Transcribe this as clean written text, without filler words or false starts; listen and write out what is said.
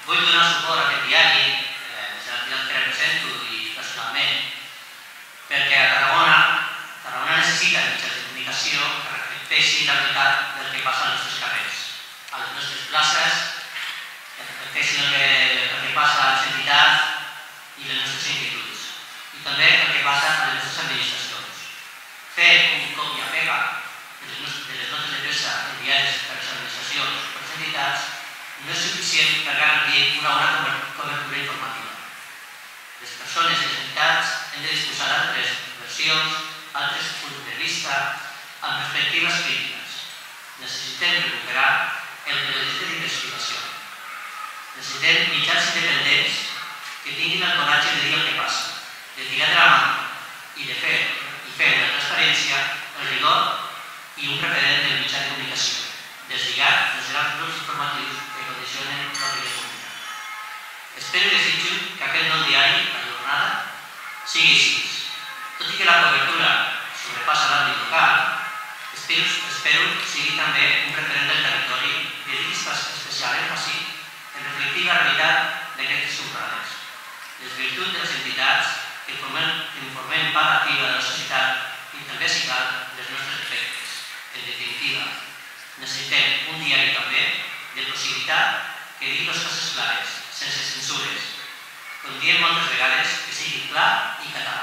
Vull donar suport a aquest diari, és l'entitat que represento i personalment, perquè a Tarragona necessita mitjans de comunicació que reflecteixin la veritat del que passa als nostres carrers, a les nostres places, que reflecteixin el que passa a les entitats i les nostres inquietuds, i també el que passa a les nostres administracions. Fer un còpia pega de les notes de premsa enviades per les administracions o per les entitats no és suficient per garantir una bona cobertura informativa. Les persones i les entitats hem de disposar d'altres versions, altres punts de vista, amb perspectives crítiques. Necessitem recuperar el periodisme d'investigació. Necessitem mitjans independents que tinguin el coratge de dir el que passa, de tirar de la mà i de fer de la transparència el rigor i un referent del mitjà de comunicació, deslligat dels grans grups informatius que condicionen l'opinió pública. Espero i desitjo que aquest nou diari, La Jornada, sigui així. Tot i que la cobertura sobrepassa l'àmbit local, espero que sigui també un referent del territori i dediqui especial èmfasi en reflectir la realitat d'aquestes subprades, les virtuts de les entitats que informem part activa de la societat i també, si cal, dels nostres efectes. En definitiva, necessitem un diari també de proximitat que digui les coses clares, sense censures. Com diem moltes vegades, que sigui clar i català.